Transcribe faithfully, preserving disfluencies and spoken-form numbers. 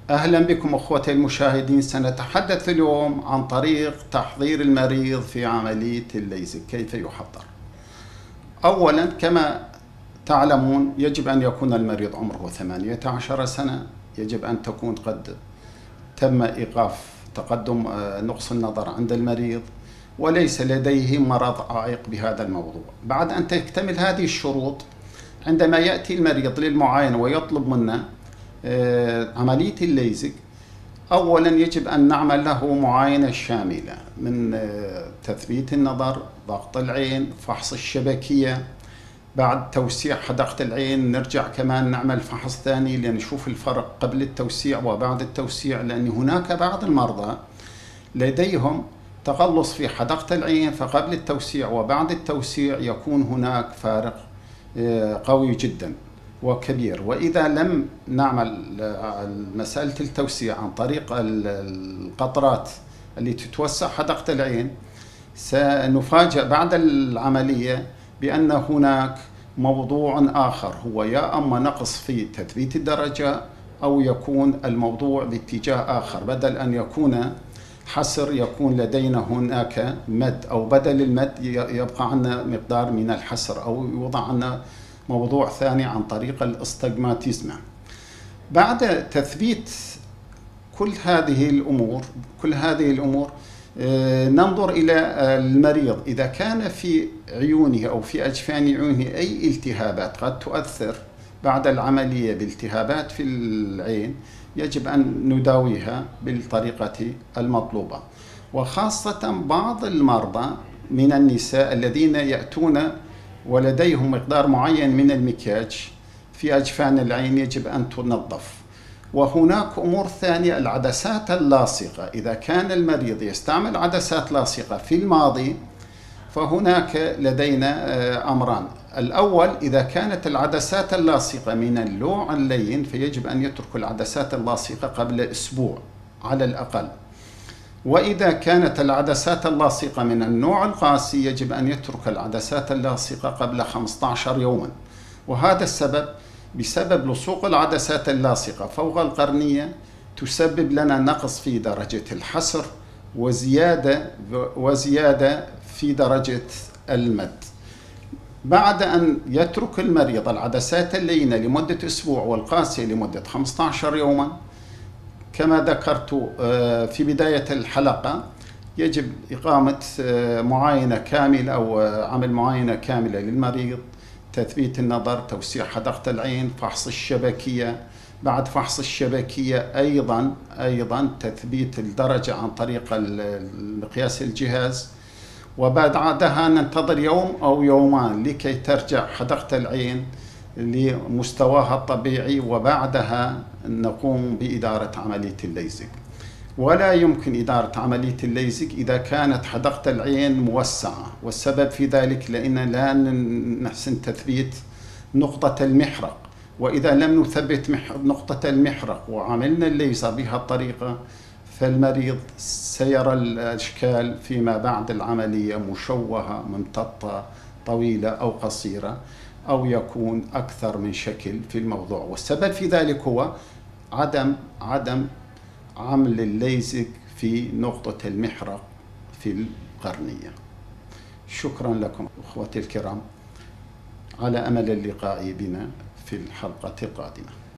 أهلا بكم أخوتي المشاهدين. سنتحدث اليوم عن طريق تحضير المريض في عملية الليزك، كيف يحضر. أولا كما تعلمون يجب أن يكون المريض عمره ثمانية عشر سنة، يجب أن تكون قد تم إيقاف تقدم نقص النظر عند المريض، وليس لديه مرض عائق بهذا الموضوع. بعد أن تكتمل هذه الشروط، عندما يأتي المريض للمعاينة ويطلب منا عملية الليزك، أولا يجب أن نعمل له معاينة شاملة من تثبيت النظر، ضغط العين، فحص الشبكية. بعد توسيع حدقة العين نرجع كمان نعمل فحص ثاني لنشوف الفرق قبل التوسيع وبعد التوسيع، لأن هناك بعض المرضى لديهم تقلص في حدقة العين، فقبل التوسيع وبعد التوسيع يكون هناك فارق قوي جدا وكبير. وإذا لم نعمل مسألة التوسيع عن طريق القطرات اللي تتوسع حدقة العين، سنفاجأ بعد العملية بأن هناك موضوع آخر، هو يا أما نقص في تثبيت الدرجة أو يكون الموضوع باتجاه آخر. بدل أن يكون حسر يكون لدينا هناك مد، أو بدل المد يبقى عنا مقدار من الحسر، أو يوضع عنا موضوع ثاني عن طريق الاستجماتيزم. بعد تثبيت كل هذه الأمور كل هذه الأمور ننظر إلى المريض إذا كان في عيونه أو في أجفان عيونه أي التهابات قد تؤثر بعد العملية بالتهابات في العين، يجب أن نداويها بالطريقة المطلوبة. وخاصة بعض المرضى من النساء الذين يأتون ولديهم مقدار معين من المكياج في أجفان العين، يجب أن تنظف. وهناك أمور ثانية، العدسات اللاصقة. إذا كان المريض يستعمل عدسات لاصقة في الماضي، فهناك لدينا أمران. الأول، إذا كانت العدسات اللاصقة من اللوع اللين، فيجب أن يترك العدسات اللاصقة قبل أسبوع على الأقل. وإذا كانت العدسات اللاصقة من النوع القاسي، يجب أن يترك العدسات اللاصقة قبل خمسة عشر يوما. وهذا السبب بسبب لصوق العدسات اللاصقة فوق القرنية تسبب لنا نقص في درجة الحسر وزيادة وزيادة في درجة المد. بعد أن يترك المريض العدسات اللينة لمدة أسبوع والقاسية لمدة خمسة عشر يوما، كما ذكرت في بداية الحلقة، يجب إقامة معاينة كاملة أو عمل معاينة كاملة للمريض، تثبيت النظر، توسيع حدقة العين، فحص الشبكية. بعد فحص الشبكية أيضا أيضا تثبيت الدرجة عن طريق مقياس الجهاز. وبعدها ننتظر يوم أو يومان لكي ترجع حدقة العين لمستواها الطبيعي، وبعدها نقوم بإدارة عملية الليزك. ولا يمكن إدارة عملية الليزك إذا كانت حدقة العين موسعة، والسبب في ذلك لأن لا نحسن تثبيت نقطة المحرق. وإذا لم نثبت نقطة المحرق وعملنا الليزر بها الطريقة، فالمريض سيرى الأشكال فيما بعد العملية مشوهة، ممتطة، طويلة أو قصيرة، أو يكون أكثر من شكل في الموضوع. والسبب في ذلك هو عدم عدم عمل الليزك في نقطة المحرق في القرنية. شكرا لكم أخوتي الكرام، على أمل اللقاء بنا في الحلقة القادمة.